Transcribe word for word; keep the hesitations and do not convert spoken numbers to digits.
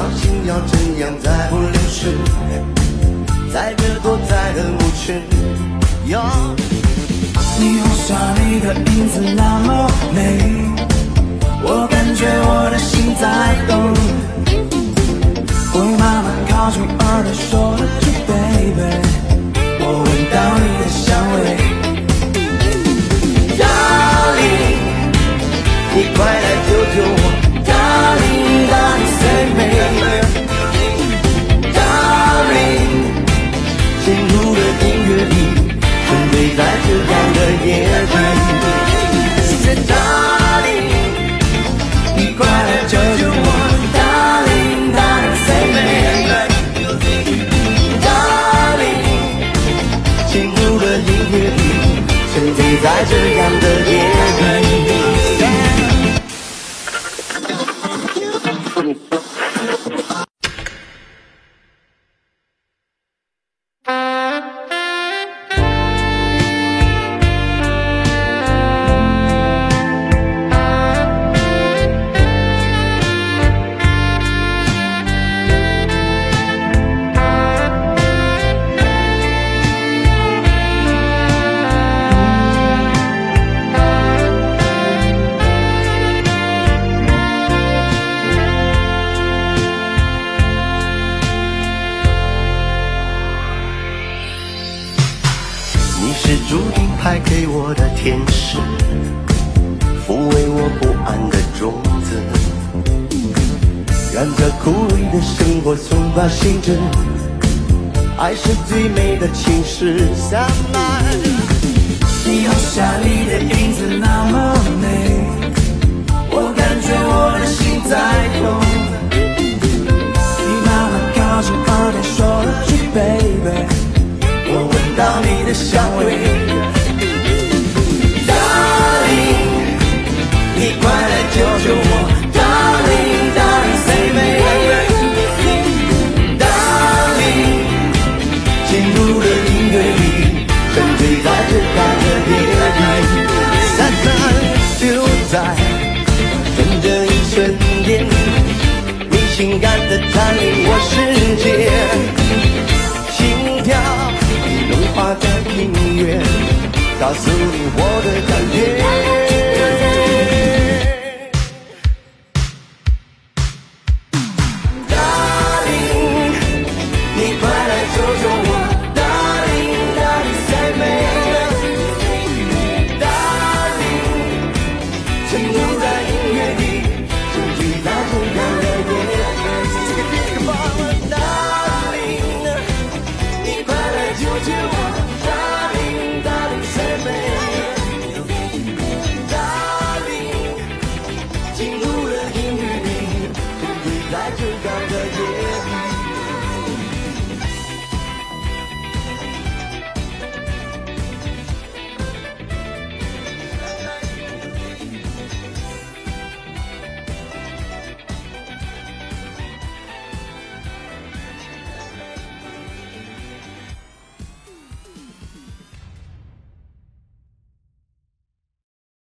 放心，要怎样才不流失？在这多彩的舞池，哟。 霓虹下你的影子那么美，我感觉我的心在动。我慢慢靠近耳朵说了句 baby， 我闻到你的香味。Darling， 你快来救救我 ，Darling Darling save me。Darling， 进入了音乐里，沉醉在这样的夜里。Darling， 你快来救救我 ，Darling Darling save me。Darling， 进入了音乐里，沉醉在这样的夜里。注定派给我的天使，抚慰我不安的种子，让这枯萎的生活松发新枝。爱是最美的情诗，相爱。霓虹下你的影子那么美，我感觉我的心在动。你慢慢靠近耳边说了句 baby， 我闻到你的香味。你快来救救我 ，Darling Darling save me。Darling， 进入了音乐里，沉醉在这样的夜里。灿烂就在整这一瞬间，你情感的占领我世界，心跳融化在音乐，告诉